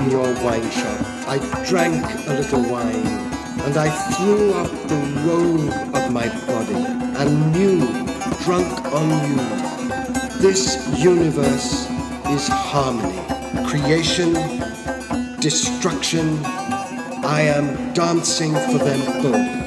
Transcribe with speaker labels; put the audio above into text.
Speaker 1: in your wine shop. I drank a little wine, and I threw up the robe of my body, and knew, drunk on you, this universe is harmony, creation, destruction. I am dancing for them both.